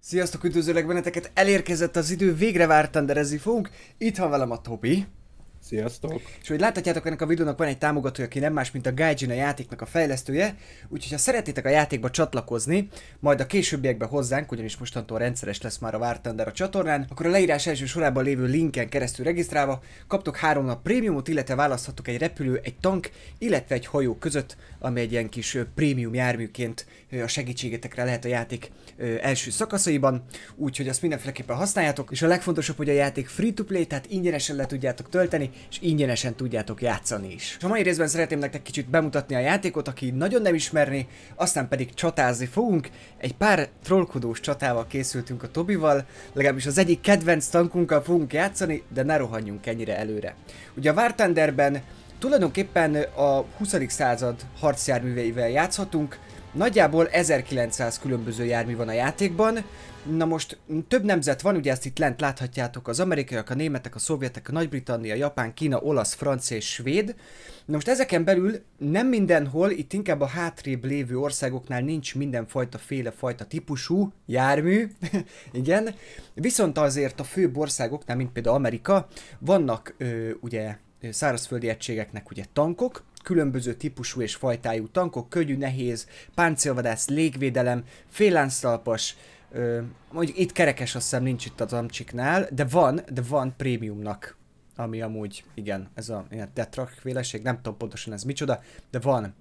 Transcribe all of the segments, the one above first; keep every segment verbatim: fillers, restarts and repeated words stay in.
Sziasztok, üdvözöllek benneteket, elérkezett az idő, végre War Thunderezni fogunk. Itt van velem a Tobi. Sziasztok! És hogy láthatjátok, ennek a videónak van egy támogatója, aki nem más, mint a Gaijin, a játéknak a fejlesztője. Úgyhogy ha szeretnétek a játékba csatlakozni, majd a későbbiekben hozzánk, ugyanis mostantól rendszeres lesz már a War Thunder a csatornán, akkor a leírás első sorában lévő linken keresztül regisztrálva kaptok három nap prémiumot, illetve választhatok egy repülő, egy tank, illetve egy hajó között, ami egy ilyen kis prémium járműként a segítségetekre lehet a játék első szakaszaiban, úgyhogy azt mindenféleképpen használjátok, és a legfontosabb, hogy a játék free-to-play, tehát ingyenesen le tudjátok tölteni, és ingyenesen tudjátok játszani is. És a mai részben szeretném nektek kicsit bemutatni a játékot, aki nagyon nem ismerni, aztán pedig csatázni fogunk. Egy pár trollkodós csatával készültünk a Tobival, legalábbis az egyik kedvenc tankunkkal fogunk játszani, de ne rohanjunk ennyire előre. Ugye a War Thunderben tulajdonképpen a huszadik század harcjárműveivel játszhatunk, nagyjából ezerkilencszáz különböző jármű van a játékban. Na most több nemzet van, ugye ezt itt lent láthatjátok, az amerikaiak, a németek, a szovjetek, a Nagy-Britannia, Japán, Kína, olasz, francia és svéd. Na most ezeken belül nem mindenhol, itt inkább a hátrébb lévő országoknál nincs mindenfajta féle fajta típusú jármű, igen. Viszont azért a főbb országoknál, mint például Amerika, vannak ö, ugye szárazföldi egységeknek ugye tankok, különböző típusú és fajtájú tankok, könnyű, nehéz, páncélvadász, légvédelem, féllánctalpas, ö, mondjuk itt kerekes, azt hiszem nincs itt az Amcsiknál, de van, de van prémiumnak, ami amúgy, igen, ez a tetrak féleség, nem tudom pontosan ez micsoda, de van.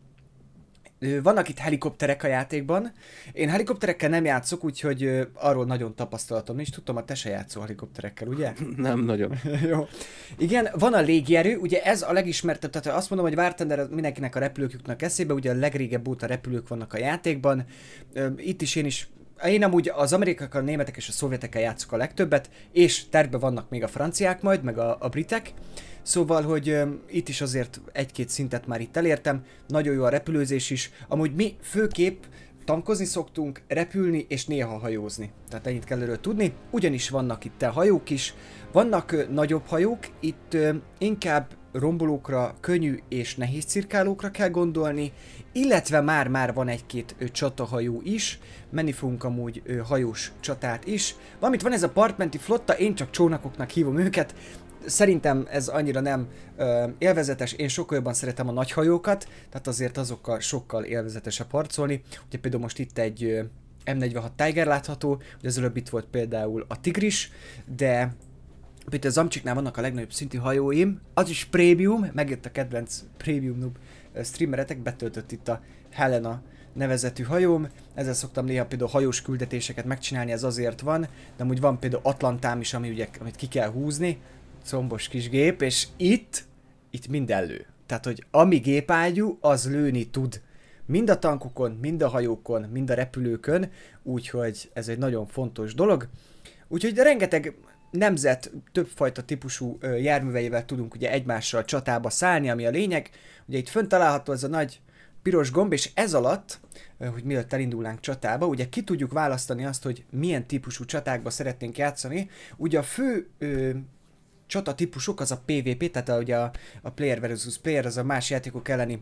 Vannak itt helikopterek a játékban. Én helikopterekkel nem játszok, úgyhogy uh, arról nagyon tapasztalatom nincs. Tudtam, a te se játszol helikopterekkel, ugye? Nem nagyon. Jó. Igen, van a légierő, ugye ez a legismertebb, tehát azt mondom, hogy War Thunder mindenkinek a repülők jutnak eszébe, ugye a legrégebb óta repülők vannak a játékban. Uh, itt is én is Én amúgy az amerikaiak, a németek és a szovjetekkel játszok a legtöbbet, és tervben vannak még a franciák majd, meg a, a britek. Szóval, hogy um, itt is azért egy-két szintet már itt elértem, nagyon jó a repülőzés is. Amúgy mi főképp tankozni szoktunk, repülni és néha hajózni. Tehát ennyit kell erről tudni. Ugyanis vannak itt a hajók is, vannak uh, nagyobb hajók, itt uh, inkább rombolókra, könnyű és nehéz cirkálókra kell gondolni, illetve már-már van egy-két ö, csatahajó is, menni fogunk amúgy ö, hajós csatát is. Valamint van ez a partmenti flotta, én csak csónakoknak hívom őket, szerintem ez annyira nem ö, élvezetes, én sokkal jobban szeretem a nagy hajókat, tehát azért azokkal sokkal élvezetesebb harcolni. Ugye például most itt egy ö, M negyvenhat Tiger látható, ugye az előbb itt volt például a Tigris, de itt az Amcsiknál vannak a legnagyobb szintű hajóim, az is prémium, megjött a kedvenc prémium noob streameretek, betöltött itt a Helena nevezetű hajóm, ezzel szoktam néha például hajós küldetéseket megcsinálni, ez azért van, de amúgy van például Atlantám is, ami ugye, amit ki kell húzni, combos kis gép, és itt, itt minden lő. Tehát, hogy ami gépágyú, az lőni tud. Mind a tankokon, mind a hajókon, mind a repülőkön, úgyhogy ez egy nagyon fontos dolog. Úgyhogy rengeteg nemzet többfajta típusú ö, járműveivel tudunk ugye egymással csatába szállni, ami a lényeg. Ugye itt fönt található ez a nagy piros gomb, és ez alatt, ö, hogy mielőtt elindulnánk csatába, ugye ki tudjuk választani azt, hogy milyen típusú csatákba szeretnénk játszani. Ugye a fő ö, csata típusok az a pé vé pé, tehát a, ugye a, a player versus player, az a más játékok elleni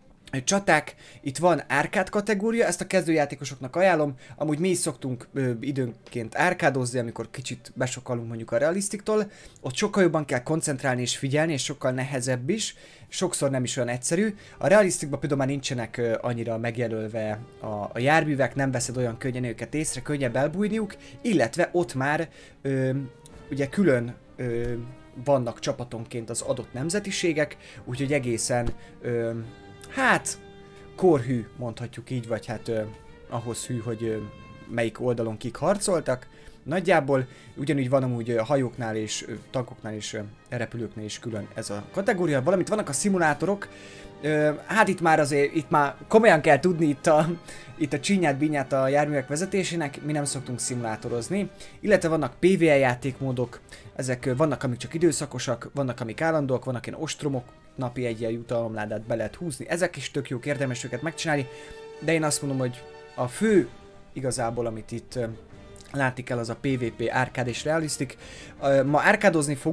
csaták. Itt van árkád kategória, ezt a kezdőjátékosoknak ajánlom, amúgy mi is szoktunk ö, időnként árkádozni, amikor kicsit besokalunk mondjuk a realisztiktól, ott sokkal jobban kell koncentrálni és figyelni, és sokkal nehezebb is, sokszor nem is olyan egyszerű. A realisztikban például már nincsenek ö, annyira megjelölve a, a járművek, nem veszed olyan könnyen őket észre, könnyebb elbújniuk, illetve ott már ö, ugye külön ö, vannak csapatonként az adott nemzetiségek, úgyhogy egészen ö, hát, korhű, mondhatjuk így, vagy hát ö, ahhoz hű, hogy ö, melyik oldalon kik harcoltak. Nagyjából ugyanúgy van amúgy ö, hajóknál és ö, tankoknál és ö, repülőknél is külön ez a kategória. Valamint vannak a szimulátorok, ö, hát itt már azért, itt már komolyan kell tudni itt a, itt a csinyát-binyát a járművek vezetésének, mi nem szoktunk szimulátorozni. Illetve vannak pé vé e játékmódok, ezek ö, vannak amik csak időszakosak, vannak amik állandóak, vannak ilyen ostromok, napi egy ilyen jutalomládát be lehet húzni. Ezek is tök jók, érdemes őket megcsinálni, de én azt mondom, hogy a fő igazából, amit itt uh, látni kell, az a pé vé pé, árkád és realisztik. Uh, ma árkádozni fogunk,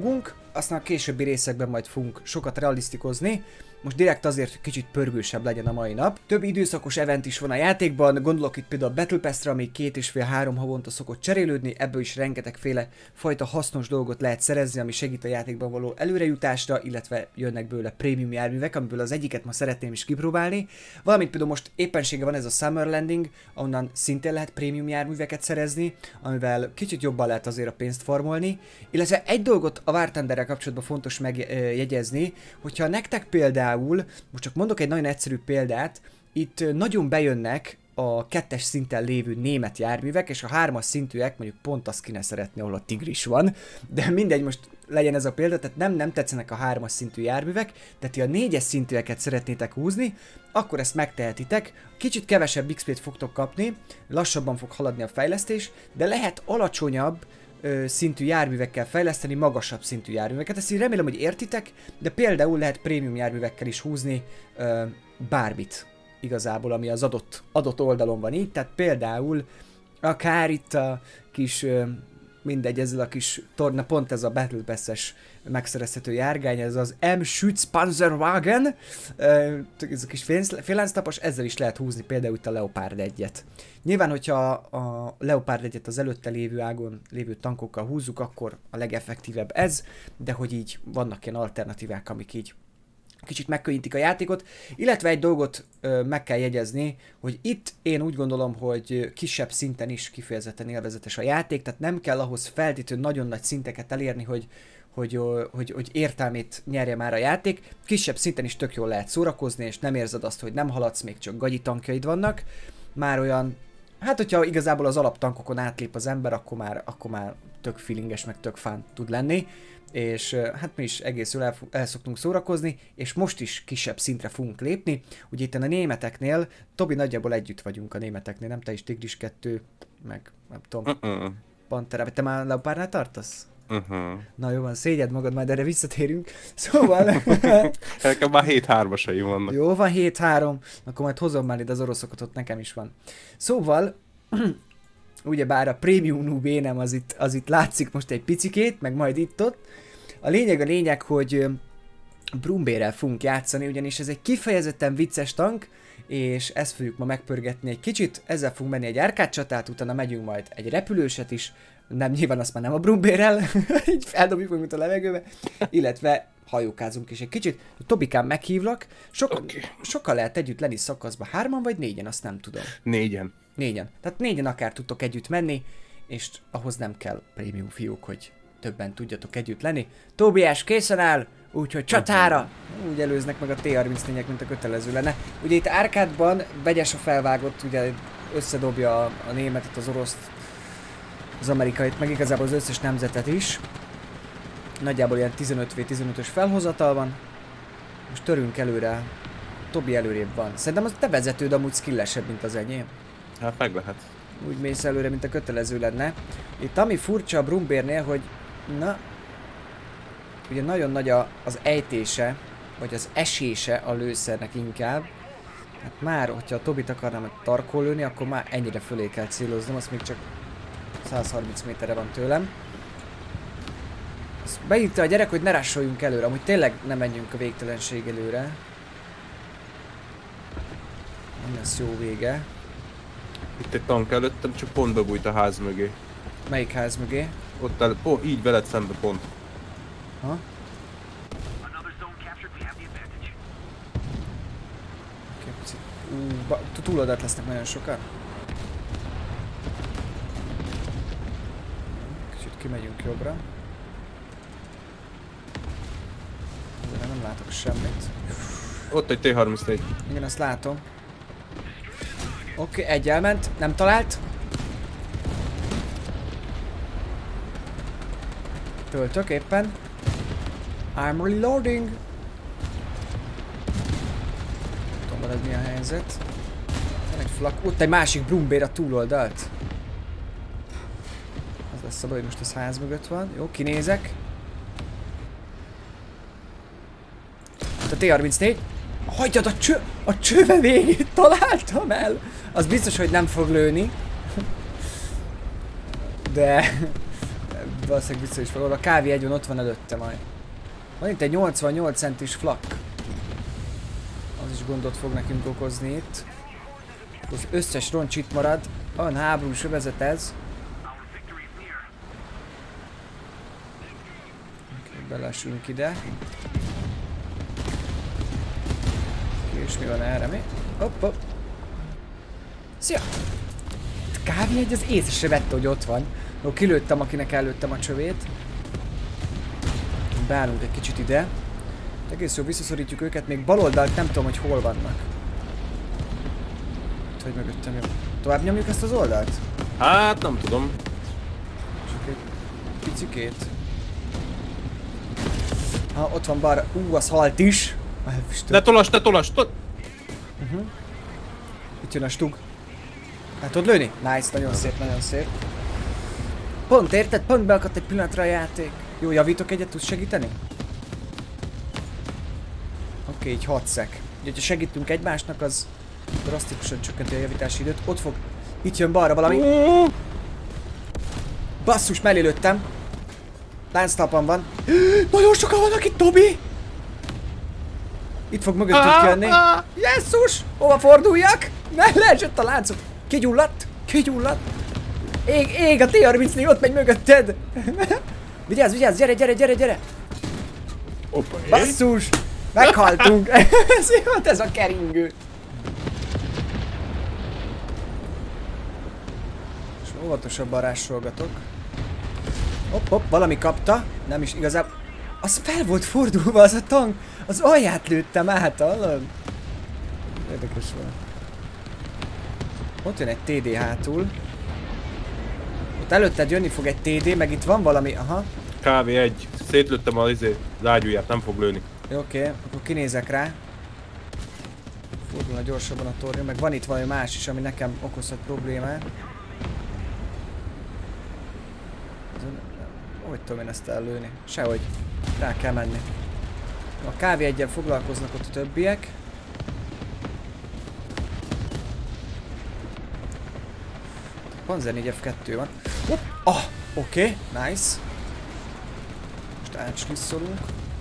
aztán a későbbi részekben majd fogunk sokat realisztikozni. Most direkt azért, hogy kicsit pörgősebb legyen a mai nap. Több időszakos event is van a játékban, gondolok itt például a Battle Pass-re, ami két és fél három havonta szokott cserélődni, ebből is rengetegféle fajta hasznos dolgot lehet szerezni, ami segít a játékban való előrejutásra, illetve jönnek belőle prémium járművek, amiből az egyiket ma szeretném is kipróbálni. Valamint például most éppensége van ez a Summer Landing, ahonnan szintén lehet prémium járműveket szerezni, amivel kicsit jobban lehet azért a pénzt farmolni. Illetve egy dolgot a War Thunderrel kapcsolatban fontos megjegyezni, hogyha nektek például most csak mondok egy nagyon egyszerű példát, itt nagyon bejönnek a kettes szinten lévő német járművek, és a hármas szintűek mondjuk pont azt kéne szeretni, ahol a Tigris van, de mindegy, most legyen ez a példa, tehát nem, nem tetszenek a hármas szintű járművek, de ti a négyes szintűeket szeretnétek húzni, akkor ezt megtehetitek, kicsit kevesebb iksz pét fogtok kapni, lassabban fog haladni a fejlesztés, de lehet alacsonyabb Ö, szintű járművekkel fejleszteni magasabb szintű járműveket. Ezt így remélem, hogy értitek, de például lehet prémium járművekkel is húzni ö, bármit igazából, ami az adott, adott oldalon van így. Tehát például akár itt a kis, ö, mindegy, ezzel a kis torna, pont ez a Battle Pass-es megszerezhető járgány, ez az M-Schütz-Panzerwagen, ez a kis félánctapos, ezzel is lehet húzni például itt a Leopard egyet. Nyilván, hogyha a Leopard egyet az előtte lévő ágon lévő tankokkal húzzuk, akkor a legeffektívebb ez, de hogy így vannak ilyen alternatívák, amik így kicsit megkönnyítik a játékot, illetve egy dolgot ö, meg kell jegyezni, hogy itt én úgy gondolom, hogy kisebb szinten is kifejezetten élvezetes a játék, tehát nem kell ahhoz feltétlenül nagyon nagy szinteket elérni, hogy Hogy, hogy, hogy értelmét nyerje már a játék. Kisebb szinten is tök jól lehet szórakozni, és nem érzed azt, hogy nem haladsz, még csak gagyi tankjaid vannak. Már olyan, hát hogyha igazából az alaptankokon átlép az ember, akkor már, akkor már tök feelinges, meg tök fán tud lenni. És hát mi is egész jól el, el szoktunk szórakozni, és most is kisebb szintre fogunk lépni. Ugye itt a németeknél, Tobi, nagyjából együtt vagyunk a németeknél, nem te is Tigris kettő, meg nem tudom, uh-uh. Pantera, te már Leopardnál tartasz? Uh-huh. Na jó van, szégyed magad, majd erre visszatérünk. Szóval... Nekem már hét hármasai vannak. Jó van, hét három, akkor majd hozom már ide az oroszokat, ott nekem is van. Szóval, ugyebár a Premium Noob énem az itt, az itt látszik most egy picikét, meg majd itt-ott. A lényeg a lényeg, hogy Brumbérrel fogunk játszani, ugyanis ez egy kifejezetten vicces tank, és ezt fogjuk ma megpörgetni egy kicsit, ezzel fogunk menni egy árkádcsatát, utána megyünk majd egy repülőset is, nem, nyilván azt már nem a Brumbérrel, így feldobjuk meg, mint a levegőbe, illetve hajókázunk is egy kicsit. Tobikám, meghívlak, Sok, okay. sokkal lehet együtt lenni szakaszba, hárman vagy négyen, azt nem tudom. Négyen. Négyen, tehát négyen akár tudtok együtt menni, és ahhoz nem kell prémium fiúk, hogy többen tudjatok együtt lenni. Tóbiás készen áll, úgyhogy csatára! Úgy előznek meg a té harmincnégyek, mint a kötelező lenne. Ugye itt árkádban vegyes a felvágott, ugye összedobja a, a németet, az oroszt, az amerikait, meg igazából az összes nemzetet is. Nagyjából ilyen tizenöt vé tizenötös felhozatal van. Most törünk előre. Tobi előrébb van. Szerintem az te vezetőd amúgy skillesebb, mint az enyém. Hát meg lehet. Úgy mész előre, mint a kötelező lenne. Itt ami furcsa a Brumbérnél, hogy na, ugye nagyon nagy a, az ejtése, vagy az esése a lőszernek inkább. Hát már, hogyha a Tobit akarnám tarkol lőni, akkor már ennyire fölé kell céloznom, azt még csak száz harminc méterre van tőlem. Azt beírta a gyerek, hogy ne rássoljunk előre, amúgy tényleg nem menjünk a végtelenség előre. Nem lesz jó vége. Itt egy tank előttem, csak pont bebújt a ház mögé. Melyik ház mögé? Ott el, pont, így veled szembe pont. Ha? Ú, túloldalt lesznek nagyon sokan. Kicsit kimegyünk jobbra. De nem látok semmit. Ott egy té harmincnégy. Igen, azt látom. Oké, okay, egy elment, nem talált. Töltök éppen. I'm reloading. Tudom, ez mi a helyzet. Van egy flak. Ott egy másik Brumbér a túloldalt. Az lesz a baj, hogy most az ház mögött van. Jó, kinézek. Ott a té harmincnégy. Hagyjad a cső... A csőve végét találtam el! Az biztos, hogy nem fog lőni. De... valószínűleg biztos is fog. A kávé egy van, ott van előtte majd. Van itt egy nyolcvannyolc centis flak. Az is gondot fog nekünk okozni itt. Az összes roncs itt marad. Olyan háborús övezet ez. Okay, belesünk ide. És mi van erre mi? Hopp, hopp. Szia! Kávé egy az észre se vette, hogy ott van. Jó, kilőttem, akinek előttem a csövét. Beállunk egy kicsit ide. Egész jó, visszaszorítjuk őket, még baloldalt nem tudom, hogy hol vannak. Itt, hogy mögöttem, jó. Tovább nyomjuk ezt az oldalt? Hát nem tudom. Csak egy picikét. Ha, ott van balra. Ú, az halt is. Ne tolas, ne tolas, tol... Uh-huh. Itt jön a stug. Hát tudod lőni? Nice, nagyon szép, nagyon szép. Pont érted? Pont beakadt egy pillanatra a játék. Jó, javítok egyet, tudsz segíteni? Oké, okay, így hat szek. Ugye, ha segítünk egymásnak, az drasztikusan csökkenti a javítási időt. Ott fog... Itt jön balra valami. Basszus, mellé lőttem. Lánctalpam van. Nagyon sokan vannak itt, Tobi! Itt fog mögöttük jönni. Jesszus! Hova forduljak? Ne leesett a láncot. Kigyulladt? Kigyulladt? Ég, ég, a T harmincnégy ott megy mögötted. Vigyázz, vigyázz, gyere, gyere, gyere, gyere. Opa, basszus! Meghaltunk. Ez volt ez a keringő. És óvatosabban rásolgatok. Hopp, hopp, valami kapta. Nem is igazából. Az fel volt fordulva az a tank. Az alját lőttem át, hallod? Érdekes volt. Ott jön egy té dé hátul. Ott előtted jönni fog egy té dé, meg itt van valami, aha. Kávé egy. Szétlőttem az izé, lágyúját, nem fog lőni. Jó, oké, okay. Akkor kinézek rá. Fordulna gyorsabban a tornyom, meg van itt valami más is, ami nekem okozhat problémát. Hogy tudom én ezt ellőni? Sehogy. Rá kell menni. A kávé egyen foglalkoznak ott a többiek. Panzer négy ef kettő van. Hopp! Ah! Oké, okay. Nice. Most átslisszolunk.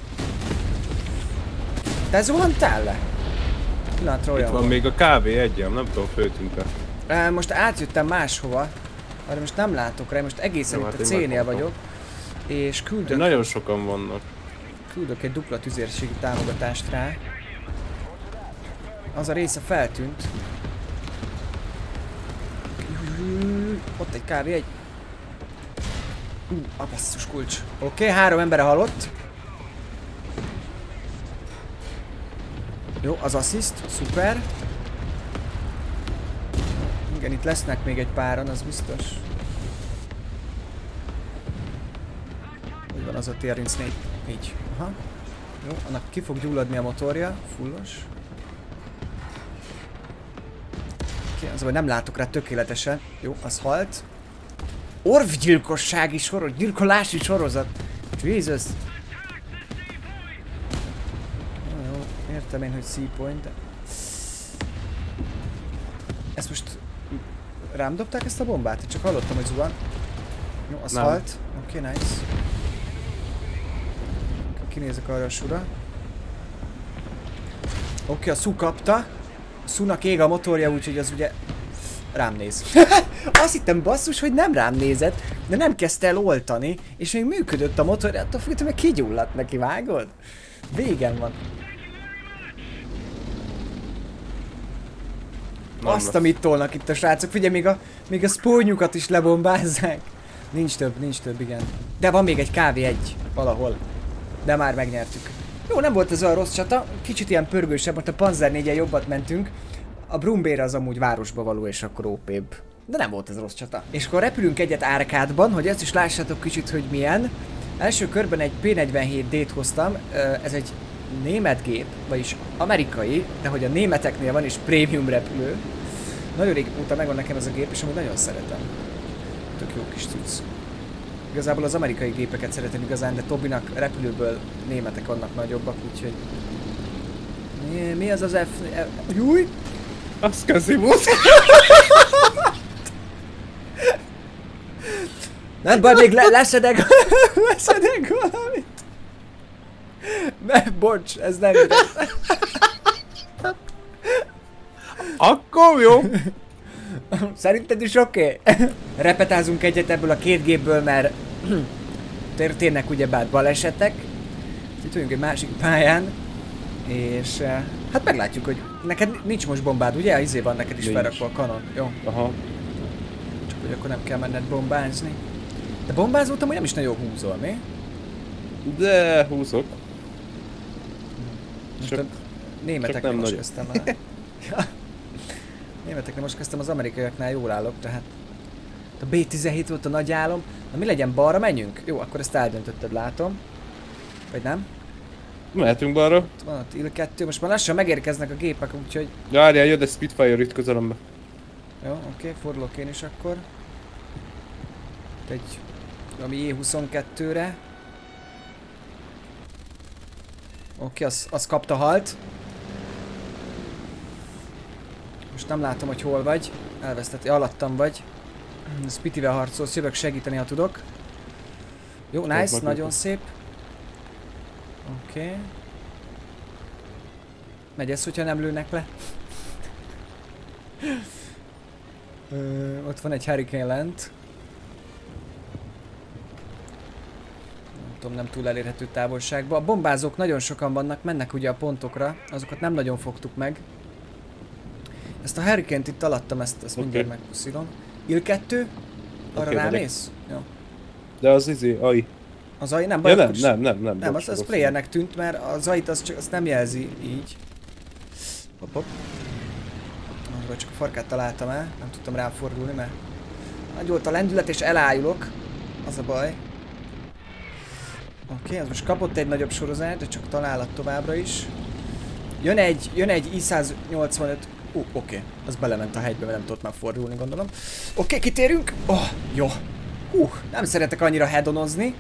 Te zuhantál le? Pillanatra olyan itt van volt. még a kávé egyen, nem tudom, föltűnt-e. Most átjöttem máshova. Arra most nem látok rá, most egészen jó, itt hát a cé-nél vagyok. És küldök... Nagyon sokan vannak. Küldök egy dupla tüzérségi támogatást rá. Az a része feltűnt. Ott egy kávé, egy... Uh, a basszus kulcs. Oké, okay, három ember halott. Jó, az assziszt, szuper. Igen, itt lesznek még egy páran, az biztos. Hogy van az a T harmincnégy? Így. Aha. Jó, annak ki fog gyulladni a motorja, fullos. Oké, az, hogy nem látok rá tökéletesen. Jó, az halt. Orvgyilkossági sorozat, gyilkolási sorozat. Jesus. Jó, jó, értem én, hogy C-point, de... Ezt most... Rám dobták ezt a bombát? Csak hallottam, hogy zuhan. Jó, az nem. Halt. Oké, okay, nice. Kinézek arra a sura. Oké, okay, a Su kapta. A Sunak ég a motorja, úgyhogy az ugye rám néz. Azt hittem basszus, hogy nem rám nézett, de nem kezdte el oltani, és még működött a motor, attól függően meg kigyulladt neki, vágod? Végem van. Nem azt, lesz. Amit tolnak itt a srácok, figyelj, még a, még a spónyukat is lebombázzák. Nincs több, nincs több, igen. De van még egy kávé egy valahol. De már megnyertük. Jó, nem volt ez olyan rossz csata, kicsit ilyen pörgősebb, most a Panzer négyen jobbat mentünk. A Brumbér az amúgy városba való, és akkor ó pébb. De nem volt ez rossz csata. És akkor repülünk egyet árkádban, hogy ezt is lássátok kicsit, hogy milyen. Első körben egy P negyvenhét dét hoztam, ez egy német gép, vagyis amerikai, de hogy a németeknél van is prémium repülő. Nagyon rég óta megvan nekem ez a gép, és amúgy nagyon szeretem. Tök jó kis cucc. Igazából az amerikai gépeket szeretem igazán, de Tobinak repülőből németek vannak nagyobbak, úgyhogy... Mi, mi az az F... F... Júj! Az Kazimus! Nem baj, még le leszedek... leszedek valamit! Ne, bocs, ez nem igaz. Akkor jó. Szerinted is oké? Okay? Repetázunk egyet ebből a két gépből, mert történnek ugyebár balesetek. Itt vagyunk egy másik pályán. És hát meglátjuk, hogy neked nincs most bombád, ugye? A izé van neked is felrakva a kanon. Jó. Aha. Csak hogy akkor nem kell menned bombázni. De bombázoltam, hogy nem is nagyon húzol, mi? De húzok. Most csak, a németeknél most kezdtem el. Ja. Németeknél most kezdtem, az amerikaiaknál jól állok, tehát a bé tizenhét volt a nagy álom. Na mi legyen, balra menjünk? Jó, akkor ezt eldöntötted, látom. Vagy nem? Mehetünk balra. Ott van ott il kettő, most már lassan megérkeznek a gépek, úgyhogy... Várjál, jön egy Spitfire itt közelembe. Jó, oké, okay, fordulok én is akkor. Itt egy... ami jé huszonkettőre. Oké, okay, az, az kapta halt. Most nem látom, hogy hol vagy. Elvesztett, alattam vagy. Spitivel harcolsz, jövök segíteni, ha tudok. Jó, nice, oh, nagyon szép. Oké. Okay. Megy ez, hogyha nem lőnek le. Ö, ott van egy Hurricane lent. Nem tudom, nem túl elérhető távolságban. A bombázók nagyon sokan vannak, mennek ugye a pontokra. Azokat nem nagyon fogtuk meg. Ezt a Hurricane-t itt alattam, ezt, ezt okay. mindjárt megpuszilom. il kettő? Arra okay, rámész? Jó. De az izé, ai. Az ai nem baj, ja, nem, nem, nem, nem, nem, az, az sprayernek tűnt, mert az ait az csak azt nem jelzi így. Hopp, hopp. Most csak a farkát találtam el, nem tudtam ráfordulni, mert nagy volt a lendület és elájulok. Az a baj. Oké, okay, az most kapott egy nagyobb sorozát, de csak találat továbbra is. Jön egy, jön egy i száznyolcvanöt. Ó, uh, oké, okay. Az belement a hegybe, mert nem tudott már fordulni, gondolom. Oké, okay, kitérünk. Oh, jó. Uh, nem szeretek annyira headonozni.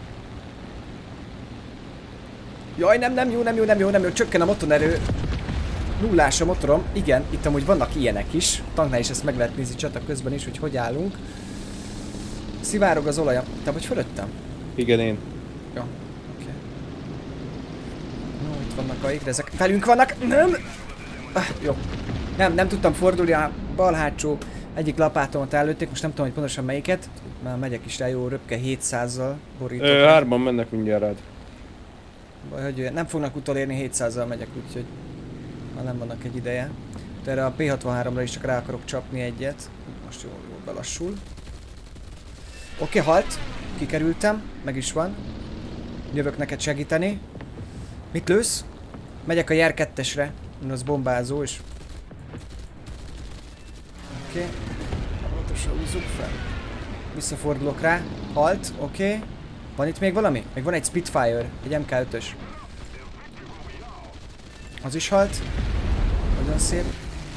Jaj, nem, nem jó, nem jó, nem jó, nem jó. Csökken a motorerő. Nullás a motorom. Igen, itt amúgy vannak ilyenek is. Tanknál is ezt meg lehet nézni csata közben is, hogy hogy állunk. Szivárog az olajam. Te vagy fölöttem? Igen, én. Jó, oké. Okay. No, itt vannak a égre, ezek velünk vannak. Nem! Ah, jó. Nem, nem tudtam fordulni, a bal hátsó egyik lapátomat előtték, most nem tudom, hogy pontosan melyiket. Már megyek is rá, jó röpke hétszázzal borítok. Ö, hárman mennek mindjárt rád. Baj, hogy nem fognak utolérni, hétszázzal megyek, úgyhogy már nem vannak egy ideje. De erre a pé hatvanháromra is csak rá akarok csapni egyet. Most jól, jól belassul. Oké, okay, halt. Kikerültem, meg is van. Jövök neked segíteni. Mit lősz? Megyek a jár kettesre. Az bombázó is. Oké. Okay. Hamarosan húzzuk fel. Visszafordulok rá. Halt, oké. Okay. Van itt még valami? Még van egy Spitfire, egy em ká ötös. Az is halt. Nagyon szép.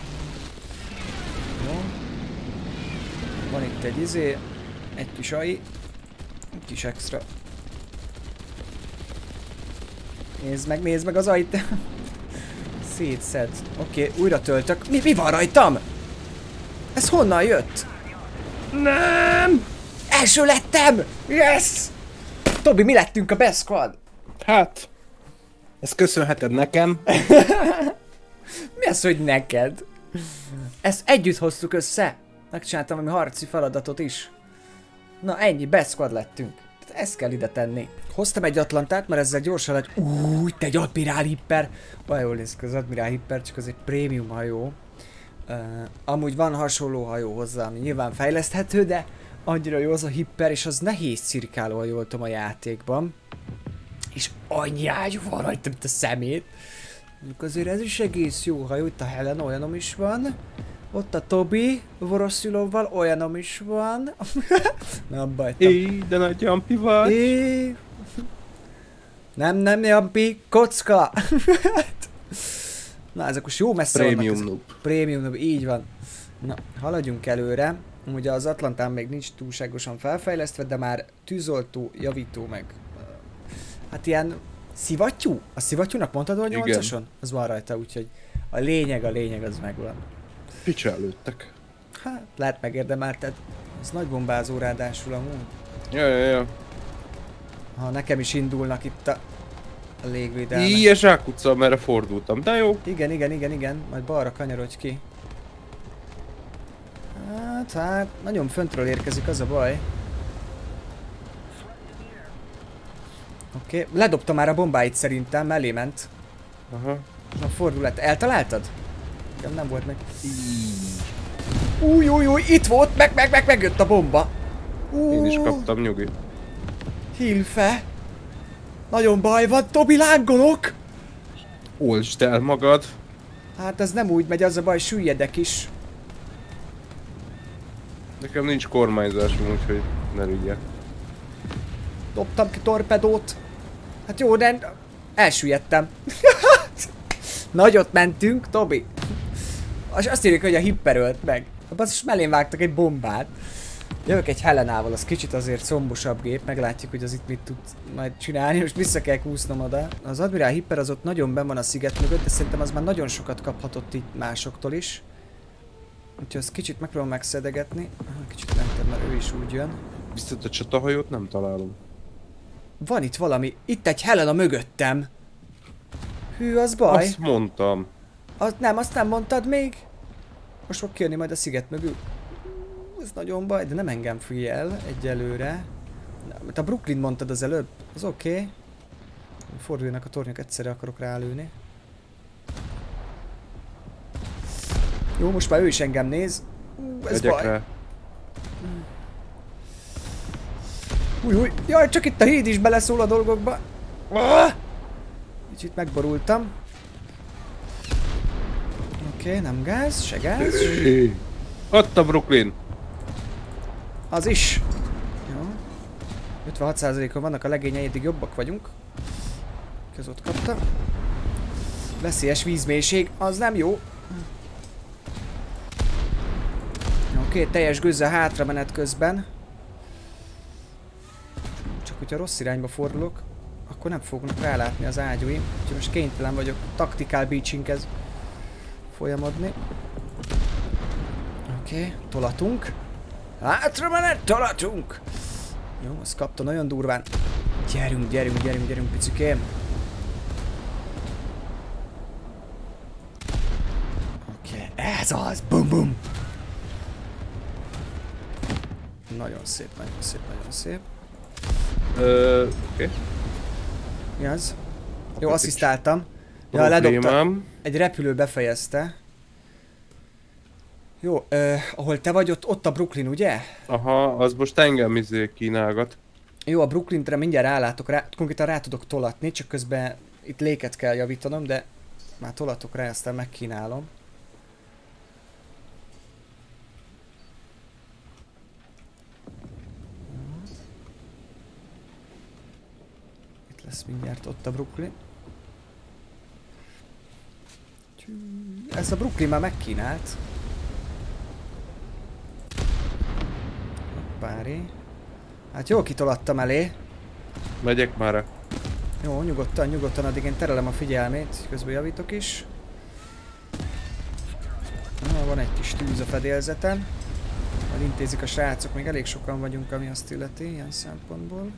Jó. Van itt egy izé. Egy kis ai. Egy kis extra. Nézd meg, nézd meg az ait. Szétszed. Oké, okay, újra töltök. Mi, mi van rajtam? Ez honnan jött? Nem! Első lettem! Yes! Tobi, mi lettünk a best squad? Hát... Ezt köszönheted nekem. Mi az, hogy neked? Ezt együtt hoztuk össze. Megcsináltam valami harci feladatot is. Na ennyi, best squad lettünk. Ezt kell ide tenni. Hoztam egy Atlantát, mert ezzel gyorsan lett. Új, te egy Admiral Hipper. Olyan jól néz ki az Admiral Hipper, csak az egy prémium hajó. Uh, amúgy van hasonló hajó hozzá, ami nyilván fejleszthető, de annyira jó az a Hipper, és az nehéz cirkáló, ha jól tudom, a játékban. És annyi ágyú van rajta, mint a szemét. Mondjuk azért ez is egész jó hajó, itt a Helen, olyanom is van. Ott a Tobi, Voroszilóval, olyanom is van. Nem baj. Éj, de nagy Jampi vagy. Éj. Nem, nem Jampi, kocka. Na, ezek most jó messze Premium vannak. noob. Premium noob, így van. Na, haladjunk előre. Ugye az Atlantán még nincs túlságosan felfejlesztve, de már tűzoltó, javító meg... Hát ilyen szivattyú? A szivattyúnak mondtad a nyolcason? Az van rajta, úgyhogy a lényeg, a lényeg az megvan. Picsa előttek. Hát, lehet megérdemelted. Ez nagy bombázó ráadásul amúgy. Ja, ja, ja. Ha nekem is indulnak itt a a légvédelme. Ilyen zsákutca, merre fordultam, de jó. Igen, igen, igen, igen, majd balra kanyarodj ki. Hát, hát, nagyon föntről érkezik, az a baj. Oké, okay. Ledobta már a bombáit szerintem, mellé ment. Aha. A fordulat. Eltaláltad? Nem, nem volt meg. Új, új, új, itt volt, meg, meg, meg, megjött a bomba. Új. Én is kaptam, nyugi. Hilfe. Nagyon baj van, Tobi, lángolok. Oltsd el magad. Hát ez nem úgy megy, az a baj, süllyedek is. Nekem nincs kormányzásom, úgyhogy ne rügyek. Dobtam ki torpedót. Hát jó, de elsüllyedtem. Nagyot mentünk, Tobi. Azt írjuk, hogy a hipper ölt meg. Basszus, mellém vágtak egy bombát. Jövök egy Helenával, az kicsit azért szombosabb gép, meglátjuk, hogy az itt mit tud majd csinálni. Most vissza kell kúsznom oda. Az Admiral Hipper az ott nagyon benn van a sziget mögött, de szerintem az már nagyon sokat kaphatott itt másoktól is. Úgyhogy azt kicsit megpróbálom megszedegetni. Kicsit lentebb, mert ő is úgy jön. Biztos a csatahajót nem találom. Van itt valami. Itt egy Helena mögöttem. Hű, az baj. Azt mondtam. Az, nem, azt nem mondtad még? Most fog kijönni majd a sziget mögül. Ez nagyon baj, de nem engem figyel egyelőre. Mert a Brooklyn mondtad az előbb. Az oké. Okay. Forduljanak a tornyok, egyszerre akarok rálőni. Jó, most már ő is engem néz. Ez Legyek baj. rá. Új, új. Jaj, csak itt a híd is beleszól a dolgokba. Ah! Kicsit megborultam. Oké, okay, nem gáz, se gáz. Ott a Brooklyn. Az is. Jó. ötvenhat százalékon vannak a legényei, eddig jobbak vagyunk. Ez ott kapta. Veszélyes vízmélység, az nem jó. Oké, okay, teljes gőzzel hátra menet közben. Csak hogyha rossz irányba fordulok, akkor nem fognak rálátni az ágyúim. Úgyhogy most kénytelen vagyok taktikál beachinghez folyamodni. Oké, okay, tolatunk. Hátra menet, tolatunk! Jó, azt kapta nagyon durván. Gyerünk, gyerünk, gyerünk, gyerünk, picikém. Oké, okay, ez az! Bum, bum! Nagyon szép, nagyon szép, nagyon szép. Ö, oké. Okay. Mi az? Jó, asszisztáltam. Ja, ledobta. Egy repülő befejezte. Jó, ö, ahol te vagy, ott, ott a Brooklyn, ugye? Aha, az most engem izé kínálgat. Jó, a Brooklynre mindjárt rálátok, rá, konkrétan rá tudok tolatni, csak közben itt léket kell javítanom, de már tolatok rá, aztán megkínálom. Itt lesz mindjárt ott a Brooklyn. Ez a Brooklyn már megkínált. Pári. Hát jól kitolattam elé. Megyek már. Jó, nyugodtan, nyugodtan, addig én terelem a figyelmét, közben javítok is. Na, van egy kis tűz a fedélzeten. Majd intézik a srácok, még elég sokan vagyunk, ami azt illeti, ilyen szempontból.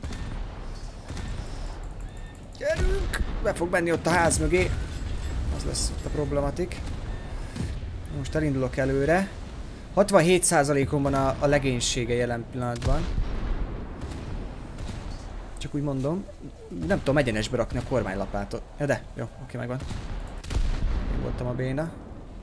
Gyerünk! Be fog menni ott a ház mögé. Az lesz ott a problematik. Most elindulok előre. hatvanhét százalékon van a, a legénysége jelen pillanatban. Csak úgy mondom. Nem tudom egyenesbe rakni a kormánylapátot. Ja de, jó, oké, megvan. Én voltam a béna.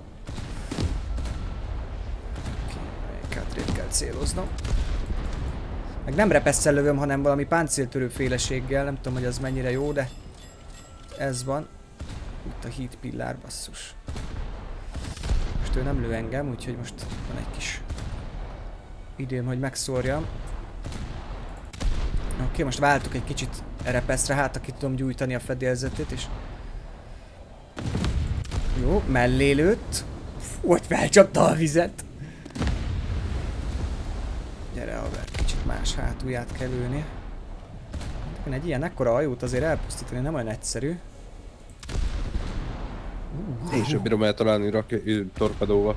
Oké, kátrébb kell céloznom. Meg nem repesszel lövöm, hanem valami páncéltörő féleséggel. Nem tudom, hogy az mennyire jó, de ez van. Itt a híd pillár, basszus. Most ő nem lő engem, úgyhogy most van egy kis időm, hogy megszórjam. Oké, okay, most váltok egy kicsit repeszre, hát aki tudom gyújtani a fedélzetét, és... Jó, mellé lőtt. Fú, hogy felcsapta a vizet. Gyere, Albert, kicsit más hátulját kell lőni. Egy ilyen ekkora hajót azért elpusztítani nem olyan egyszerű. Én sem bírom eltalálni rakja torpedóval.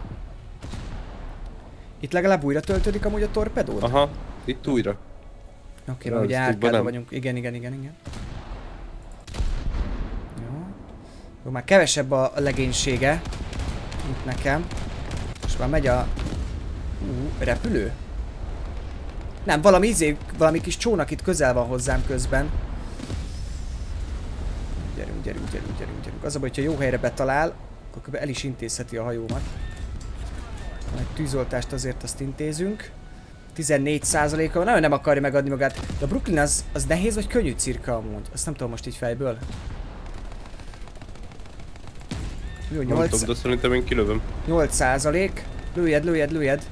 Itt legalább újra töltődik amúgy a torpedót? Aha, itt újra. Oké, okay, ugye árkádban vagyunk. Igen, igen, igen, igen. Akkor már kevesebb a legénysége, mint nekem. És már megy a... Uh, repülő? Nem, valami izé, valami kis csónak itt közel van hozzám közben. Gyerünk, gyerünk, gyerünk, gyerünk, gyerünk. Az a baj, hogyha jó helyre betalál, akkor kb. El is intézheti a hajómat. Egy tűzoltást azért azt intézünk. tizennégy százaléka, nagyon nem akarja megadni magát. De a Brooklyn az, az nehéz vagy könnyű cirka amúgy? Azt nem tudom most így fejből. Jó, nyolc... Nem tudom, de szerintem én kilövöm. nyolc százalék. Lőjed, lőjed, lőjed.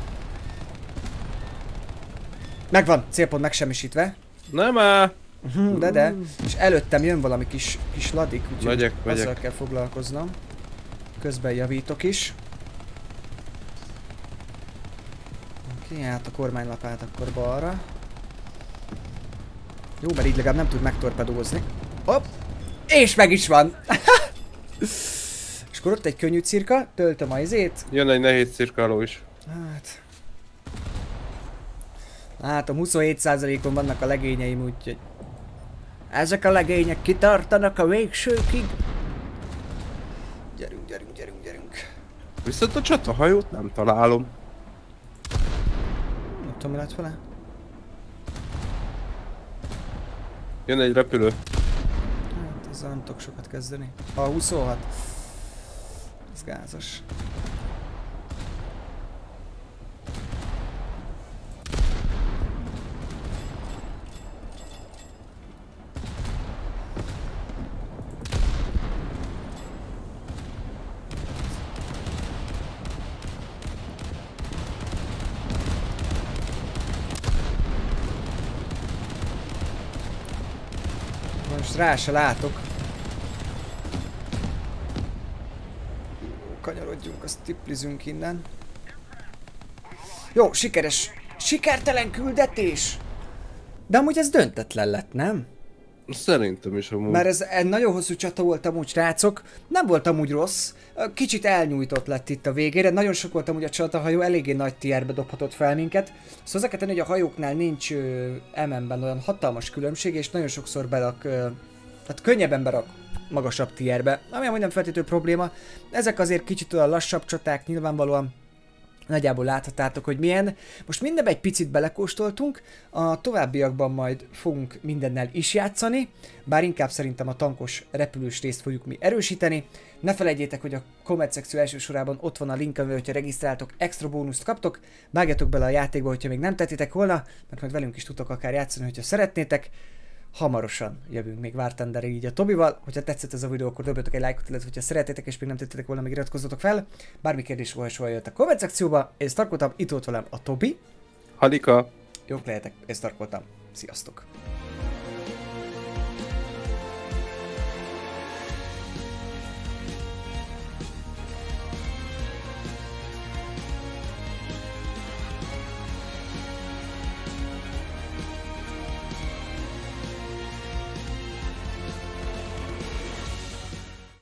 Megvan, célpont megsemmisítve. Nem áll! De de. És előttem jön valami kis, kis ladik, úgyhogy megyek, azzal megyek. kell foglalkoznom. Közben javítok is. Oké, hát a kormánylapát akkor balra. Jó, mert így legalább nem tud megtorpedózni. Hopp! És meg is van! És akkor ott egy könnyű cirka, töltöm a izét. Jön egy nehéz cirkáló is. Hát... Látom, huszonhét százalékon vannak a legényeim, úgyhogy... Ezek a legények kitartanak a végsőkig. Gyerünk, gyerünk, gyerünk, gyerünk. Viszont a csatahajót nem találom. Nem tudom, mi lett vele. Jön egy repülő. Hát ezzel nem tudok sokat kezdeni. A huszonhat. Ez gázos. Most rá se látok. Kanyarodjunk, azt tiplizünk innen. Jó, sikeres. Sikertelen küldetés! De amúgy ez döntetlen lett, nem? Szerintem is amúgy. Mert ez egy nagyon hosszú csata volt amúgy, srácok. Nem volt amúgy rossz. Kicsit elnyújtott lett itt a végére. Nagyon sok volt amúgy a csatahajó, eléggé nagy tierbe dobhatott fel minket. Szóval hozzá kell tenni, hogy a hajóknál nincs em em-ben olyan hatalmas különbség, és nagyon sokszor berak, ö, tehát könnyebben berak magasabb tierbe, ami amúgy nem feltétlenül probléma. Ezek azért kicsit olyan lassabb csaták, nyilvánvalóan. Nagyjából láthatátok, hogy milyen. Most mindenben egy picit belekóstoltunk, a továbbiakban majd fogunk mindennel is játszani, bár inkább szerintem a tankos repülős részt fogjuk mi erősíteni. Ne felejtjétek, hogy a komment szekció első sorában ott van a link, amivel, hogyha regisztráltok, extra bónuszt kaptok. Vágjatok bele a játékba, hogyha még nem tettétek volna, mert majd velünk is tudtok akár játszani, hogyha szeretnétek. Hamarosan jövünk még War Thunder így a Tobival. Hogyha tetszett ez a videó, akkor dobjatok egy lájkot, illetve hogyha szeretnétek és még nem tettétek volna, még iratkozzatok fel. Bármi kérdés volt, soha jött a komment szekcióba. Én Stark voltam, itt volt velem a Tobi. Halika! Jók lehetek, én Stark voltam. Sziasztok!